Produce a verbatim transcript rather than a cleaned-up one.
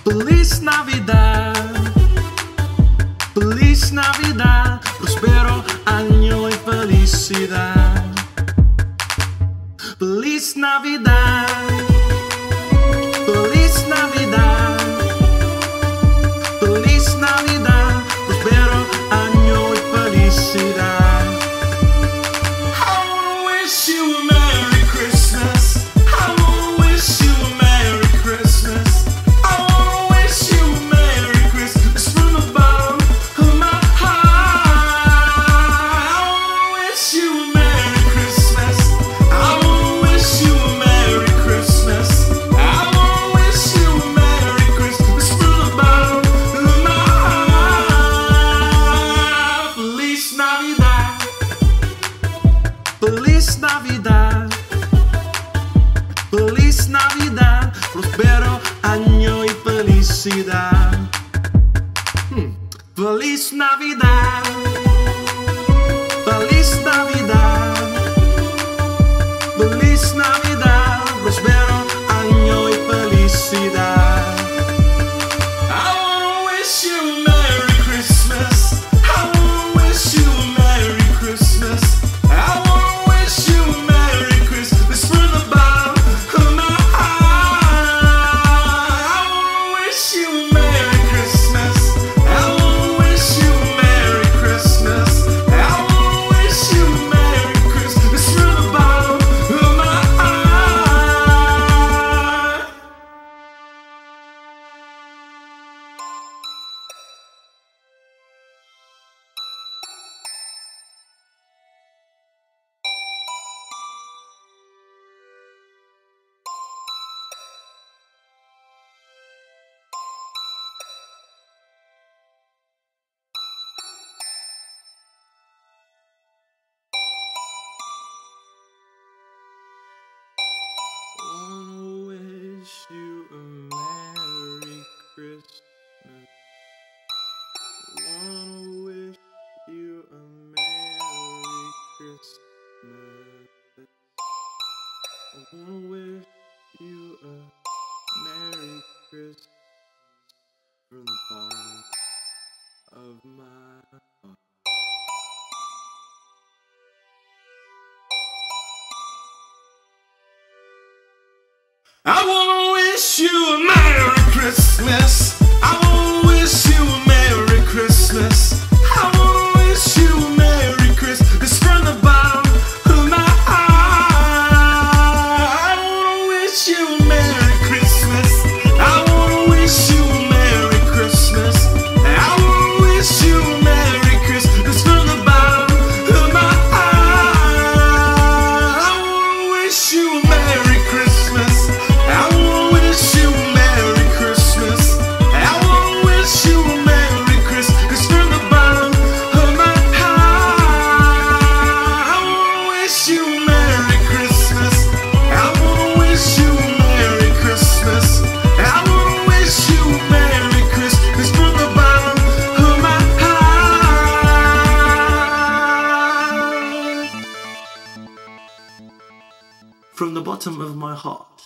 Feliz Navidad, feliz Navidad, prospero año y felicidad. Feliz Navidad, feliz Navidad, feliz Navidad, prospero año y felicidad. I wanna wish you a Merry Christmas. I wanna wish you a Merry Christmas. I wanna wish you a Merry Christmas from the bottom of my heart. I wanna wish you a Merry Christmas. I wanna wish you a Merry Christmas. I wanna wish you a Merry Christmas from the bottom of my heart. Feliz Navidad, feliz Navidad, feliz Navidad, prospero año y felicidad. Hmm. Feliz Navidad, feliz Navidad, feliz Navidad, prospero año y felicidad. I wanna wish you a Merry Christmas. I wanna wish you a Merry Christmas. I wanna wish you a Merry Christmas from the bottom of my heart. I wanna wish you a Merry Christmas. I wanna wish you a Merry Christmas. I wanna wish you a Merry Christmas from the bottom of my heart. Wanna wish you a Merry Christmas. Wanna wish you a Merry Christmas. I wanna wish you a Merry Christmas from the bottom of my heart. I wanna wish you a Merry Christmas. I wanna wish you a Merry Christmas. I wanna wish you a Merry Christmas from the bottom of my heart. I wanna wish you a Merry Christmas. I wanna wish you a Merry Christmas. I wanna wish you a Merry Christmas from the bottom of my heart. I wanna wish you a Merry Christmas. I wanna wish you a Merry Christmas. I wanna wish you a Merry Christmas from the bottom of my heart. I wanna wish you a Merry Christmas. I wanna wish you a Merry Christmas. I wanna wish you a Merry Christmas from the bottom of my heart. From the bottom of my heart.